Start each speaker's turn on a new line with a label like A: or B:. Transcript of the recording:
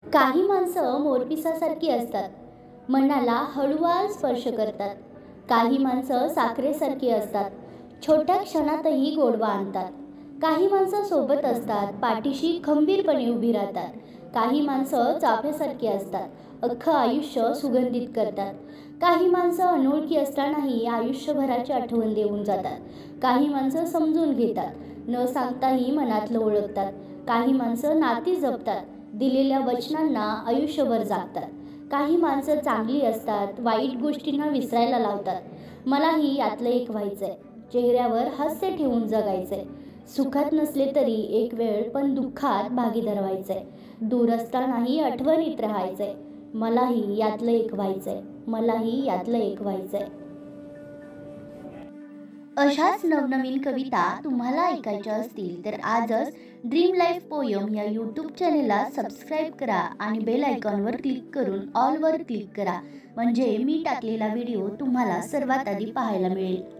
A: काही माणसं मोरपिसासारखी असतात, मनाला हळूवार स्पर्श करतात. काही माणसं साखरेसारखी असतात, छोट्या क्षणातही गोडवा आणतात. काही माणसं सोबत असतात, पाठीशी खंबीरपणे उभी राहतात. काही माणसं चाफ्यासारखी असतात, अख्खं आयुष्य सुगंधित करतात. काही माणसं अनोळखी असतानाही आयुष्यभराची आठवण देऊन जातात. काही माणसं समजून घेतात, न सांगताही मनातलं ओळखतात. काही माणसं नाती जपतात, दिलेल्या वचनांना आयुष्यभर जागतात. काही माणसं चांगली असतात, वाईट गोष्टींना विसरायला लावतात. मलाही यातलं एक व्हायचंय. चेहऱ्यावर हास्य ठेवून जगायचंय. सुखात नसले तरी एक वेळ पण दुःखात भागीदार व्हायचंय. दूर असतानाही आठवणीत राहायचंय. मलाही यातलं एक व्हायचंय. मलाही यातलं एक व्हायचंय. अशाच नवनवीन कविता तुम्हाला ऐकायच्या असतील तर आजच ड्रीम लाईफ पोयम या यूट्यूब चॅनेलला सबस्क्राईब करा आणि बेल आयकॉनवर क्लिक करून ऑलवर क्लिक करा. म्हणजे मी टाकलेला व्हिडिओ तुम्हाला सर्वात आधी पाहायला मिळेल.